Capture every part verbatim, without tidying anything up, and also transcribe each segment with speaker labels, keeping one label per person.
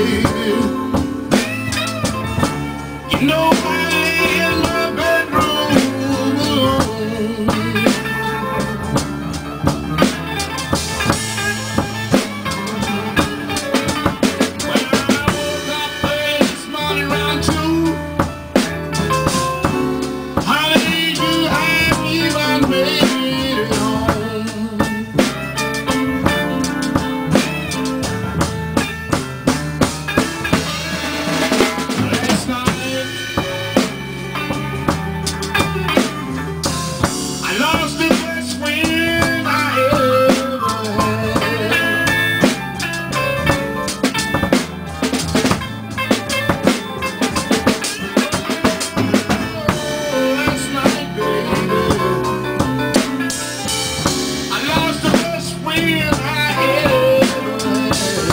Speaker 1: baby. You know I lay in my bedroom alone. When I woke up early this morning around two, honey, you haven't even made it home. Last night I lost the best friend I ever had. Last night, baby, I lost the best friend I ever had.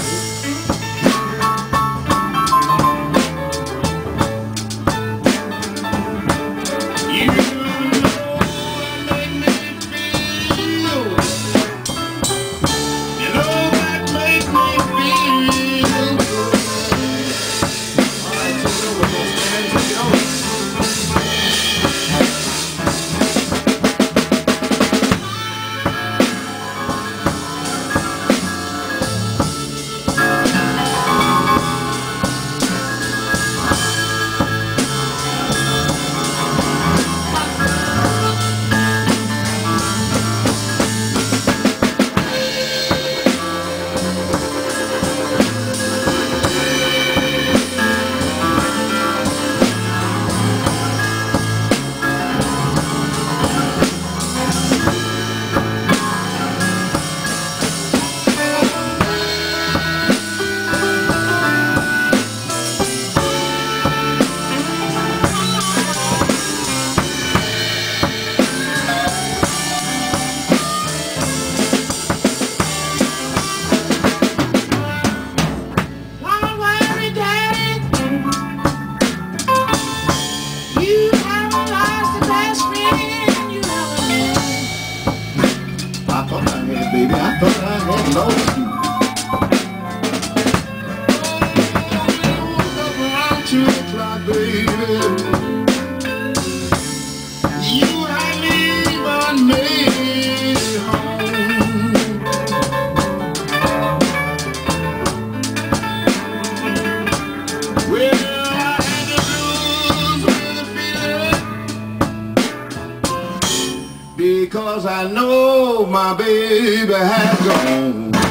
Speaker 1: You know that make me feel. You know that make me feel good. All right, take it over, man. Take it over. Don't worry, Daddy, you haven't lost the best friend you ever had. I thought I had, baby. I thought I had lost you. Oh, I woke up around two o'clock, baby. You hadn't even made it home. Well, I had the blues with the feeling, because I know my baby had gone.